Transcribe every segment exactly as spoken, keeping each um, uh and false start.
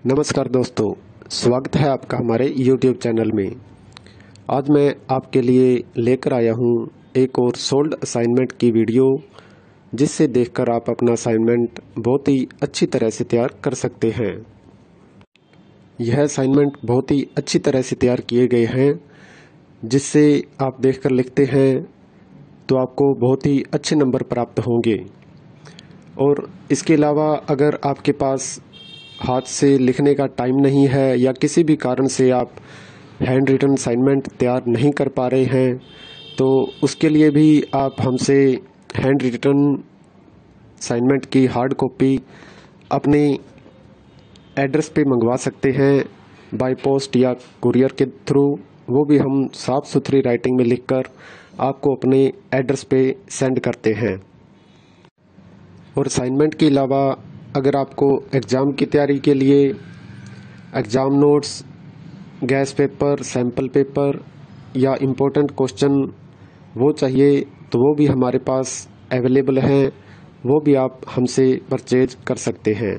नमस्कार दोस्तों, स्वागत है आपका हमारे YouTube चैनल में। आज मैं आपके लिए लेकर आया हूँ एक और सोल्ड असाइनमेंट की वीडियो, जिससे देखकर आप अपना असाइनमेंट बहुत ही अच्छी तरह से तैयार कर सकते हैं। यह असाइनमेंट बहुत ही अच्छी तरह से तैयार किए गए हैं, जिससे आप देखकर लिखते हैं तो आपको बहुत ही अच्छे नंबर प्राप्त होंगे। और इसके अलावा अगर आपके पास हाथ से लिखने का टाइम नहीं है या किसी भी कारण से आप हैंड रिटन असाइनमेंट तैयार नहीं कर पा रहे हैं, तो उसके लिए भी आप हमसे हैंड रिटन असाइनमेंट की हार्ड कॉपी अपने एड्रेस पे मंगवा सकते हैं, बाय पोस्ट या कुरियर के थ्रू। वो भी हम साफ़ सुथरी राइटिंग में लिखकर आपको अपने एड्रेस पे सेंड करते हैं। और असाइनमेंट के अलावा अगर आपको एग्ज़ाम की तैयारी के लिए exam notes, guess paper, sample paper या इम्पोर्टेंट क्वेश्चन वो चाहिए, तो वो भी हमारे पास अवेलेबल हैं। वो भी आप हमसे परचेज कर सकते हैं।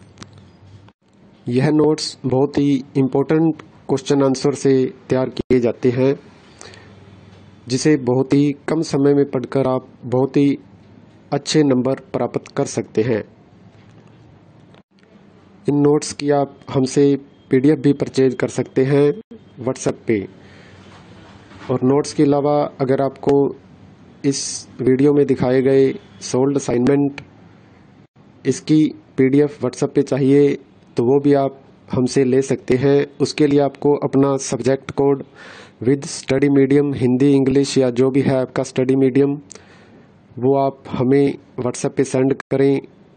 यह नोट्स बहुत ही इम्पोर्टेंट क्वेश्चन आंसर से तैयार किए जाते हैं, जिसे बहुत ही कम समय में पढ़कर आप बहुत ही अच्छे नंबर प्राप्त कर सकते हैं। इन नोट्स की आप हमसे पीडीएफ भी परचेज कर सकते हैं व्हाट्सएप पे। और नोट्स के अलावा अगर आपको इस वीडियो में दिखाए गए सोल्ड असाइनमेंट इसकी पीडीएफ व्हाट्सएप पे चाहिए, तो वो भी आप हमसे ले सकते हैं। उसके लिए आपको अपना subject code with study medium, Hindi, English या जो भी है आपका स्टडी मीडियम, वो आप हमें व्हाट्सएप पे सेंड करें।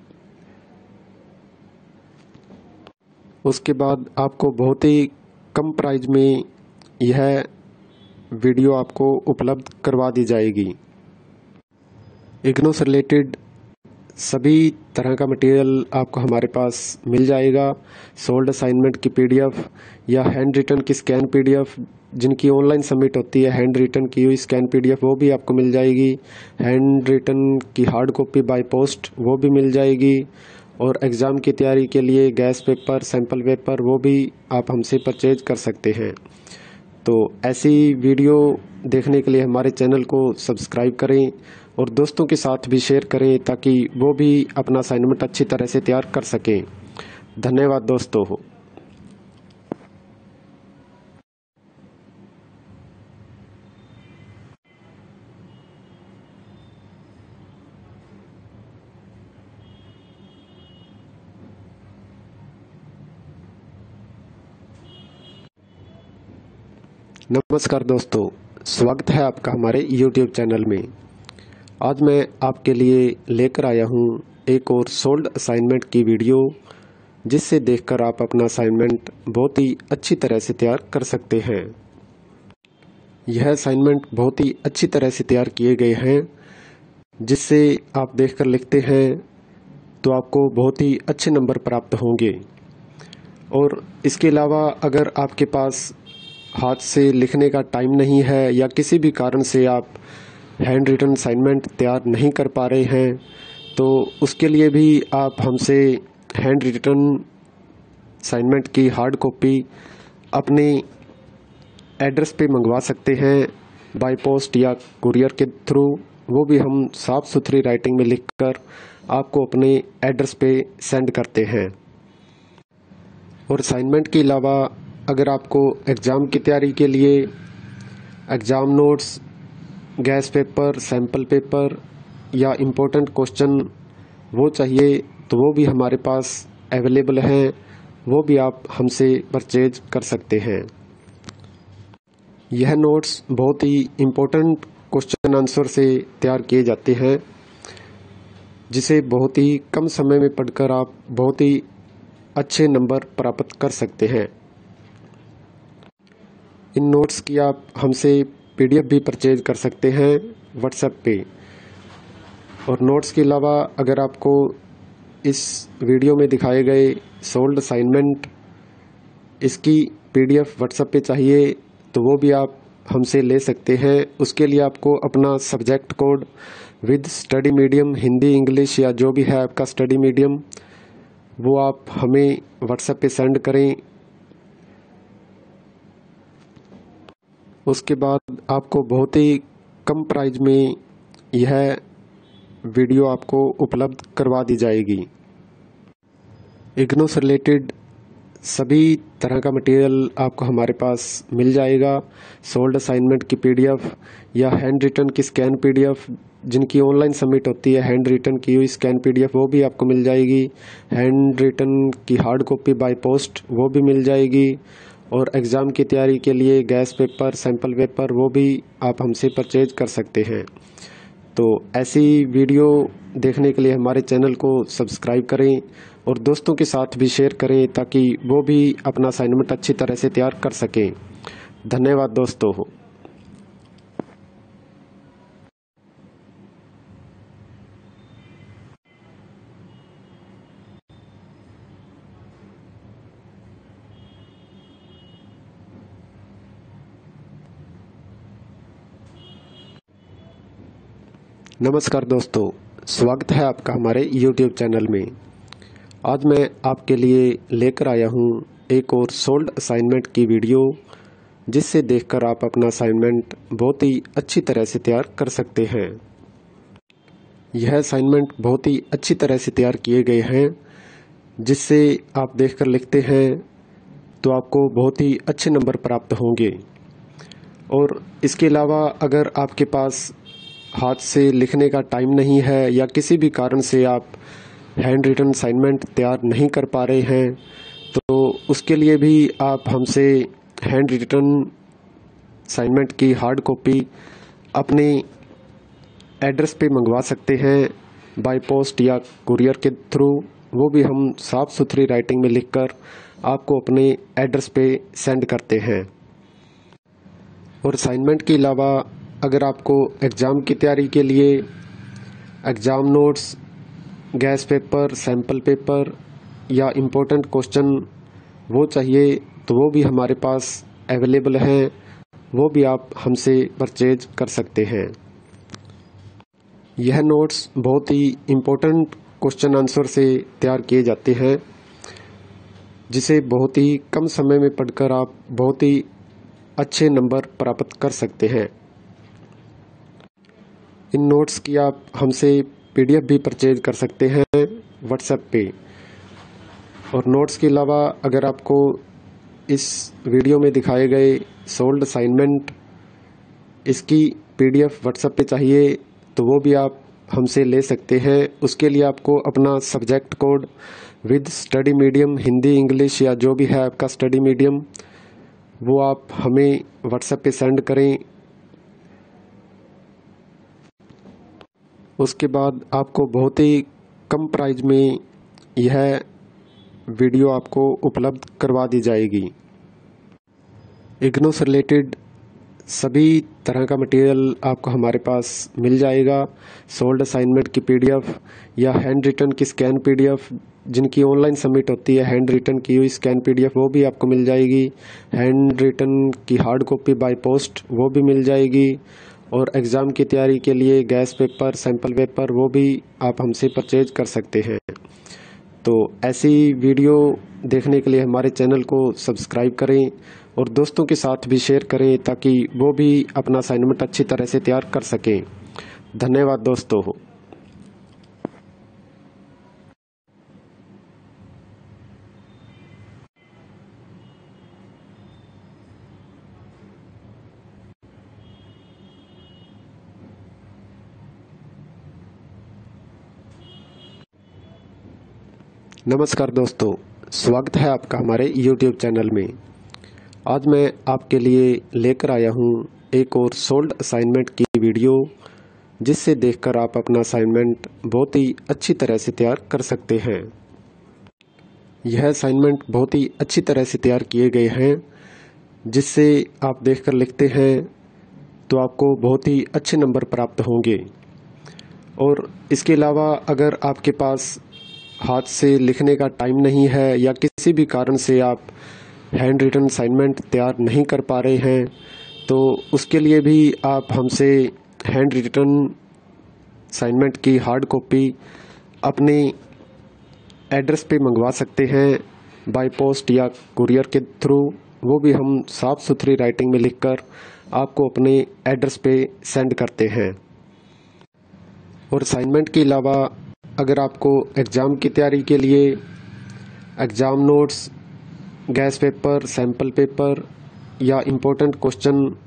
उसके बाद आपको बहुत ही कम प्राइस में यह वीडियो आपको उपलब्ध करवा दी जाएगी। इग्नू से रिलेटेड सभी तरह का मटेरियल आपको हमारे पास मिल जाएगा। सोल्ड असाइनमेंट की पीडीएफ या हैंड रिटन की स्कैन पीडीएफ, जिनकी ऑनलाइन सबमिट होती है, हैंड रिटन की हुई स्कैन पीडीएफ वो भी आपको मिल जाएगी। हैंड रिटन की हार्ड कॉपी बाय पोस्ट वो भी मिल जाएगी। और एग्ज़ाम की तैयारी के लिए गैस पेपर, सैम्पल पेपर वो भी आप हमसे परचेज कर सकते हैं। तो ऐसी वीडियो देखने के लिए हमारे चैनल को सब्सक्राइब करें और दोस्तों के साथ भी शेयर करें, ताकि वो भी अपना असाइनमेंट अच्छी तरह से तैयार कर सकें। धन्यवाद दोस्तों। नमस्कार दोस्तों, स्वागत है आपका हमारे YouTube चैनल में। आज मैं आपके लिए लेकर आया हूँ एक और सोल्ड असाइनमेंट की वीडियो, जिससे देखकर आप अपना असाइनमेंट बहुत ही अच्छी तरह से तैयार कर सकते हैं। यह असाइनमेंट बहुत ही अच्छी तरह से तैयार किए गए हैं, जिससे आप देखकर लिखते हैं तो आपको बहुत ही अच्छे नंबर प्राप्त होंगे। और इसके अलावा अगर आपके पास हाथ से लिखने का टाइम नहीं है या किसी भी कारण से आप हैंड रिटन असाइनमेंट तैयार नहीं कर पा रहे हैं, तो उसके लिए भी आप हमसे हैंड रिटन असाइनमेंट की हार्ड कॉपी अपने एड्रेस पे मंगवा सकते हैं, बाय पोस्ट या कुरियर के थ्रू। वो भी हम साफ़ सुथरी राइटिंग में लिखकर आपको अपने एड्रेस पे सेंड करते हैं। और असाइनमेंट के अलावा अगर आपको एग्ज़ाम की तैयारी के लिए exam notes, guess paper, sample paper या इम्पोर्टेंट क्वेश्चन वो चाहिए, तो वो भी हमारे पास अवेलेबल हैं। वो भी आप हमसे परचेज कर सकते हैं। यह नोट्स बहुत ही इम्पोर्टेंट क्वेश्चन आंसर से तैयार किए जाते हैं, जिसे बहुत ही कम समय में पढ़कर आप बहुत ही अच्छे नंबर प्राप्त कर सकते हैं। इन नोट्स की आप हमसे पीडीएफ भी परचेज कर सकते हैं व्हाट्सएप पे। और नोट्स के अलावा अगर आपको इस वीडियो में दिखाए गए सोल्ड असाइनमेंट इसकी पीडीएफ व्हाट्सएप पे चाहिए, तो वो भी आप हमसे ले सकते हैं। उसके लिए आपको अपना subject code with study medium, Hindi, English या जो भी है आपका स्टडी मीडियम, वो आप हमें व्हाट्सएप पे सेंड करें। उसके बाद आपको बहुत ही कम प्राइस में यह वीडियो आपको उपलब्ध करवा दी जाएगी। इग्नू से रिलेटेड सभी तरह का मटेरियल आपको हमारे पास मिल जाएगा। सोल्ड असाइनमेंट की पीडीएफ या हैंड रिटन की स्कैन पीडीएफ, जिनकी ऑनलाइन सबमिट होती है, हैंड रिटन की हुई स्कैन पीडीएफ वो भी आपको मिल जाएगी। हैंड रिटन की हार्ड कॉपी बाय पोस्ट वो भी मिल जाएगी। और एग्ज़ाम की तैयारी के लिए गैस पेपर, सैंपल पेपर वो भी आप हमसे परचेज कर सकते हैं। तो ऐसी वीडियो देखने के लिए हमारे चैनल को सब्सक्राइब करें और दोस्तों के साथ भी शेयर करें ताकि वो भी अपना असाइनमेंट अच्छी तरह से तैयार कर सकें। धन्यवाद दोस्तों। नमस्कार दोस्तों, स्वागत है आपका हमारे यूट्यूब चैनल में। आज मैं आपके लिए लेकर आया हूँ एक और सोल्ड असाइनमेंट की वीडियो, जिससे देखकर आप अपना असाइनमेंट बहुत ही अच्छी तरह से तैयार कर सकते हैं। यह असाइनमेंट बहुत ही अच्छी तरह से तैयार किए गए हैं, जिससे आप देखकर लिखते हैं तो आपको बहुत ही अच्छे नंबर प्राप्त होंगे। और इसके अलावा अगर आपके पास हाथ से लिखने का टाइम नहीं है या किसी भी कारण से आप हैंड रिटन असाइनमेंट तैयार नहीं कर पा रहे हैं, तो उसके लिए भी आप हमसे हैंड रिटन असाइनमेंट की हार्ड कॉपी अपने एड्रेस पे मंगवा सकते हैं, बाय पोस्ट या कुरियर के थ्रू। वो भी हम साफ़ सुथरी राइटिंग में लिखकर आपको अपने एड्रेस पे सेंड करते हैं। और असाइनमेंट के अलावा अगर आपको एग्ज़ाम की तैयारी के लिए exam notes, guess paper, sample paper या इम्पोर्टेंट क्वेश्चन वो चाहिए, तो वो भी हमारे पास अवेलेबल हैं। वो भी आप हमसे परचेज कर सकते हैं। यह नोट्स बहुत ही इम्पोर्टेंट क्वेश्चन आंसर से तैयार किए जाते हैं, जिसे बहुत ही कम समय में पढ़कर आप बहुत ही अच्छे नंबर प्राप्त कर सकते हैं। इन नोट्स की आप हमसे पीडीएफ भी परचेज कर सकते हैं व्हाट्सएप पे। और नोट्स के अलावा अगर आपको इस वीडियो में दिखाए गए सोल्ड असाइनमेंट इसकी पीडीएफ व्हाट्सएप पे चाहिए, तो वो भी आप हमसे ले सकते हैं। उसके लिए आपको अपना subject code with study medium, Hindi, English या जो भी है आपका स्टडी मीडियम, वो आप हमें व्हाट्सएप पे सेंड करें। उसके बाद आपको बहुत ही कम प्राइस में यह वीडियो आपको उपलब्ध करवा दी जाएगी। इग्नू से रिलेटेड सभी तरह का मटेरियल आपको हमारे पास मिल जाएगा। सोल्ड असाइनमेंट की पीडीएफ या हैंड रिटन की स्कैन पीडीएफ, जिनकी ऑनलाइन सबमिट होती है, हैंड रिटन की हुई स्कैन पीडीएफ वो भी आपको मिल जाएगी। हैंड रिटन की हार्ड कॉपी बाय पोस्ट वो भी मिल जाएगी। और एग्ज़ाम की तैयारी के लिए गैस पेपर, सैंपल पेपर वो भी आप हमसे परचेज कर सकते हैं। तो ऐसी वीडियो देखने के लिए हमारे चैनल को सब्सक्राइब करें और दोस्तों के साथ भी शेयर करें ताकि वो भी अपना असाइनमेंट अच्छी तरह से तैयार कर सकें। धन्यवाद दोस्तों। नमस्कार दोस्तों, स्वागत है आपका हमारे यूट्यूब चैनल में। आज मैं आपके लिए लेकर आया हूँ एक और सोल्ड असाइनमेंट की वीडियो, जिससे देखकर आप अपना असाइनमेंट बहुत ही अच्छी तरह से तैयार कर सकते हैं। यह असाइनमेंट बहुत ही अच्छी तरह से तैयार किए गए हैं, जिससे आप देखकर लिखते हैं तो आपको बहुत ही अच्छे नंबर प्राप्त होंगे। और इसके अलावा अगर आपके पास हाथ से लिखने का टाइम नहीं है या किसी भी कारण से आप हैंड रिटन असाइनमेंट तैयार नहीं कर पा रहे हैं, तो उसके लिए भी आप हमसे हैंड रिटन असाइनमेंट की हार्ड कॉपी अपने एड्रेस पे मंगवा सकते हैं बाय पोस्ट या कुरियर के थ्रू, वो भी हम साफ़ सुथरी राइटिंग में लिखकर आपको अपने एड्रेस पे सेंड करते हैं। और असाइनमेंट के अलावा अगर आपको एग्ज़ाम की तैयारी के लिए exam notes, guess paper, sample paper या इम्पोर्टेंट क्वेश्चन